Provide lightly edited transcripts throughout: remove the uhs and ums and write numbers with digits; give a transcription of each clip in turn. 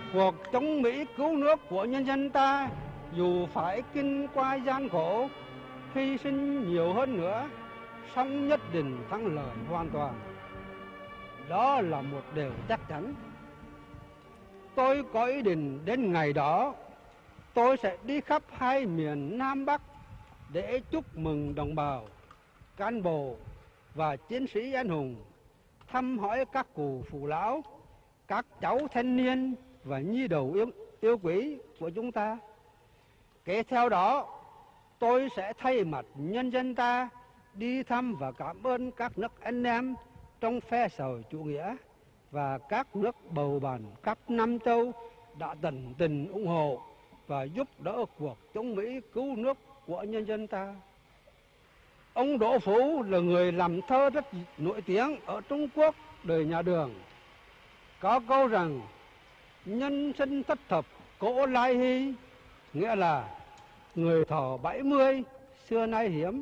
Cuộc chống Mỹ cứu nước của nhân dân ta dù phải kinh qua gian khổ, hy sinh nhiều hơn nữa, song nhất định thắng lợi hoàn toàn. Đó là một điều chắc chắn. Tôi có ý định đến ngày đó, tôi sẽ đi khắp hai miền Nam Bắc để chúc mừng đồng bào, cán bộ và chiến sĩ anh hùng, thăm hỏi các cụ phụ lão, các cháu thanh niên và nhi đồng yêu quý của chúng ta. Kế theo đó, tôi sẽ thay mặt nhân dân ta đi thăm và cảm ơn các nước anh em trong phe xã hội chủ nghĩa và các nước bầu bạn khắp Nam Châu đã tận tình ủng hộ và giúp đỡ cuộc chống Mỹ cứu nước của nhân dân ta. Ông Đỗ Phủ là người làm thơ rất nổi tiếng ở Trung Quốc đời nhà Đường. Có câu rằng nhân sinh thất thập cổ lai hy, nghĩa là người thọ 70 xưa nay hiếm.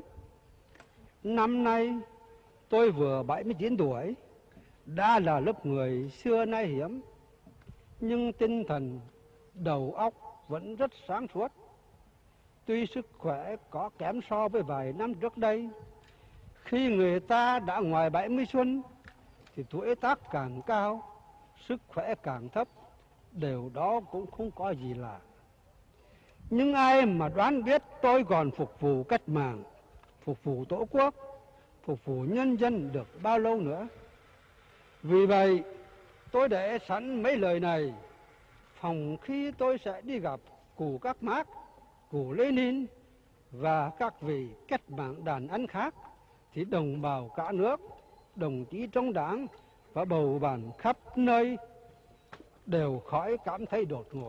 Năm nay tôi vừa 79 tuổi, đã là lớp người xưa nay hiếm, nhưng tinh thần đầu óc vẫn rất sáng suốt. Tuy sức khỏe có kém so với vài năm trước đây, khi người ta đã ngoài 70 xuân thì tuổi tác càng cao, sức khỏe càng thấp, điều đó cũng không có gì lạ. Nhưng ai mà đoán biết tôi còn phục vụ cách mạng, phục vụ tổ quốc, phục vụ nhân dân được bao lâu nữa. Vì vậy, tôi để sẵn mấy lời này, phòng khi tôi sẽ đi gặp cụ các Mác, cụ Lenin và các vị cách mạng đàn anh khác, thì đồng bào cả nước, đồng chí trong đảng và bầu bạn khắp nơi đều khỏi cảm thấy đột ngột.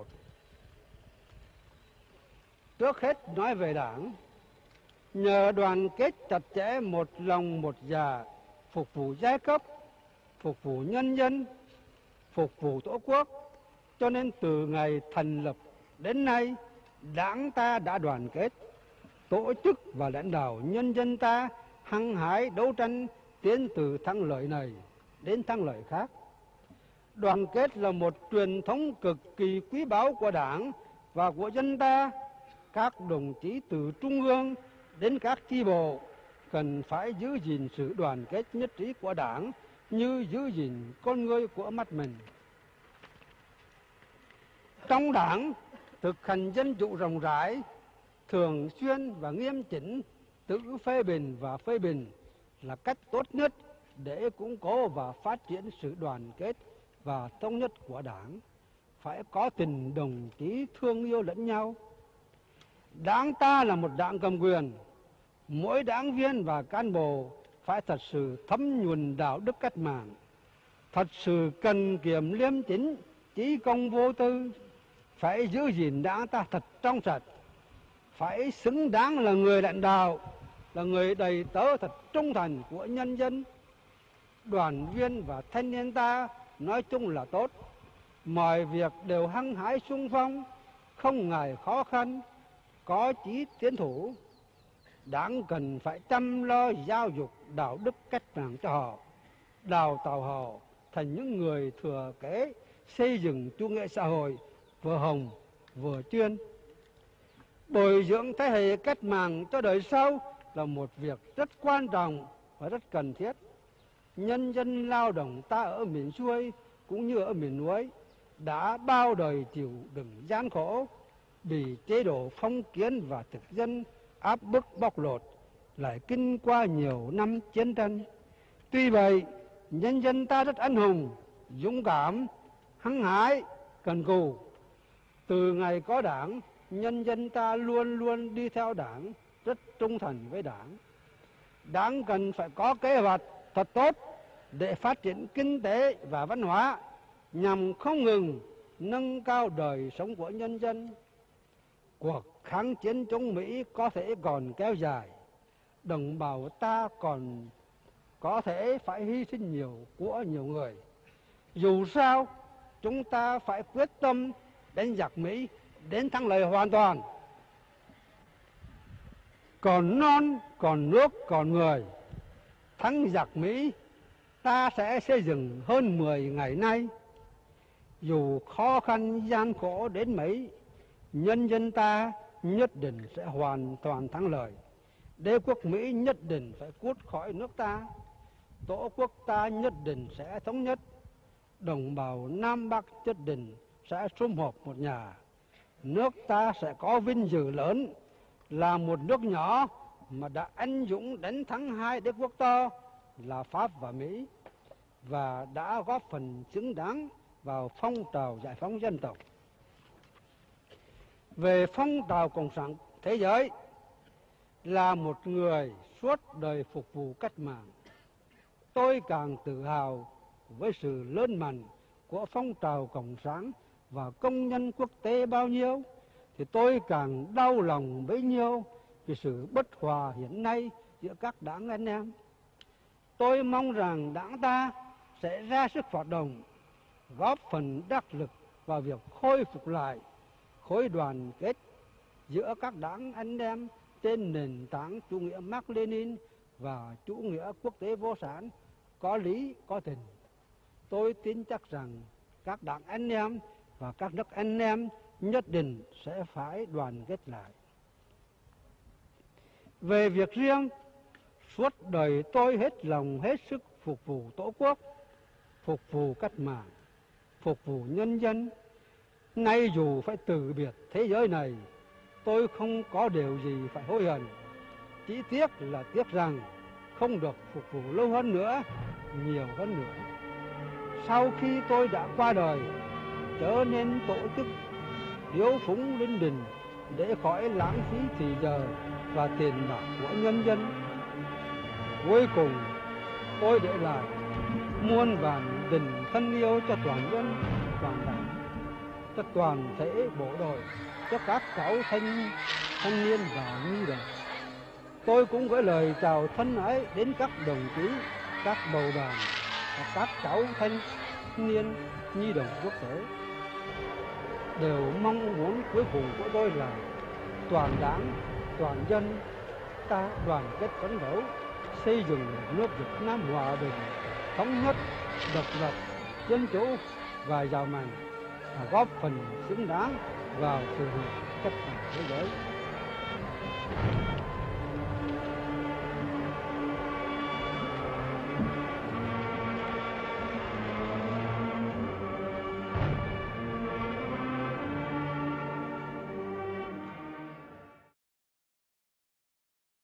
Trước hết nói về Đảng, nhờ đoàn kết chặt chẽ một lòng một dạ, phục vụ giai cấp, phục vụ nhân dân, phục vụ tổ quốc, cho nên từ ngày thành lập đến nay, Đảng ta đã đoàn kết, tổ chức và lãnh đạo nhân dân ta hăng hái đấu tranh tiến từ thắng lợi này đến thắng lợi khác. Đoàn kết là một truyền thống cực kỳ quý báu của Đảng và của dân ta. Các đồng chí từ trung ương đến các chi bộ cần phải giữ gìn sự đoàn kết nhất trí của Đảng như giữ gìn con ngươi của mắt mình. Trong Đảng, thực hành dân chủ rộng rãi, thường xuyên và nghiêm chỉnh, tự phê bình và phê bình là cách tốt nhất để củng cố và phát triển sự đoàn kết và thống nhất của Đảng. Phải có tình đồng chí thương yêu lẫn nhau. Đảng ta là một đảng cầm quyền, mỗi đảng viên và cán bộ phải thật sự thấm nhuần đạo đức cách mạng, thật sự cần kiệm liêm chính, chí công vô tư, phải giữ gìn Đảng ta thật trong sạch, phải xứng đáng là người lãnh đạo, là người đầy tớ thật trung thành của nhân dân. Đoàn viên và thanh niên ta nói chung là tốt, mọi việc đều hăng hái xung phong, không ngại khó khăn, có chí tiến thủ. Đảng cần phải chăm lo giáo dục đạo đức cách mạng cho họ, đào tạo họ thành những người thừa kế xây dựng chủ nghĩa xã hội vừa hồng vừa chuyên. Bồi dưỡng thế hệ cách mạng cho đời sau là một việc rất quan trọng và rất cần thiết. Nhân dân lao động ta ở miền xuôi cũng như ở miền núi đã bao đời chịu đựng gian khổ, bị chế độ phong kiến và thực dân áp bức bóc lột, lại kinh qua nhiều năm chiến tranh. Tuy vậy, nhân dân ta rất anh hùng, dũng cảm, hăng hái, cần cù. Từ ngày có Đảng, nhân dân ta luôn luôn đi theo Đảng, rất trung thành với Đảng. Đảng cần phải có kế hoạch thật tốt để phát triển kinh tế và văn hóa, nhằm không ngừng nâng cao đời sống của nhân dân. Cuộc kháng chiến chống Mỹ có thể còn kéo dài, đồng bào ta còn có thể phải hy sinh nhiều của nhiều người. Dù sao, chúng ta phải quyết tâm đánh giặc Mỹ đến thắng lợi hoàn toàn. Còn non, còn nước, còn người, thắng giặc Mỹ ta sẽ xây dựng hơn 10 ngày nay. Dù khó khăn gian khổ đến mấy, nhân dân ta nhất định sẽ hoàn toàn thắng lợi. Đế quốc Mỹ nhất định phải cút khỏi nước ta. Tổ quốc ta nhất định sẽ thống nhất. Đồng bào Nam Bắc nhất định sẽ sum họp một nhà. Nước ta sẽ có vinh dự lớn là một nước nhỏ mà đã anh dũng đánh thắng hai đế quốc to là Pháp và Mỹ, và đã góp phần xứng đáng vào phong trào giải phóng dân tộc. Về phong trào cộng sản thế giới, là một người suốt đời phục vụ cách mạng, tôi càng tự hào với sự lớn mạnh của phong trào cộng sản và công nhân quốc tế bao nhiêu, thì tôi càng đau lòng bấy nhiêu vì sự bất hòa hiện nay giữa các đảng anh em. Tôi mong rằng đảng ta sẽ ra sức hoạt động, góp phần đắc lực vào việc khôi phục lại khối đoàn kết giữa các đảng anh em trên nền tảng chủ nghĩa Mác Lênin và chủ nghĩa quốc tế vô sản, có lý có tình. Tôi tin chắc rằng các đảng anh em và các nước anh em nhất định sẽ phải đoàn kết lại. Về việc riêng, suốt đời tôi hết lòng hết sức phục vụ Tổ quốc, phục vụ cách mạng, phục vụ nhân dân. Nay dù phải từ biệt thế giới này, tôi không có điều gì phải hối hận. Chỉ tiếc là tiếc rằng không được phục vụ lâu hơn nữa, nhiều hơn nữa. Sau khi tôi đã qua đời, trở nên tổ chức hiếu phúng linh đình để khỏi lãng phí thì giờ và tiền bạc của nhân dân. Cuối cùng, tôi để lại muôn vàn tình thân yêu cho toàn dân, toàn đảng, cho toàn thể bộ đội, cho các cháu thanh niên và nhi đồng. Tôi cũng gửi lời chào thân ái đến các đồng chí, các bầu đoàn và các cháu thanh niên nhi đồng quốc tế. Đều mong muốn cuối cùng của tôi là toàn đảng, toàn dân ta đoàn kết phấn đấu, xây dựng nước Việt Nam hòa bình, thống nhất, độc lập, dân chủ và giàu mạnh, và góp phần xứng đáng vào sự nghiệp cách mạng thế giới.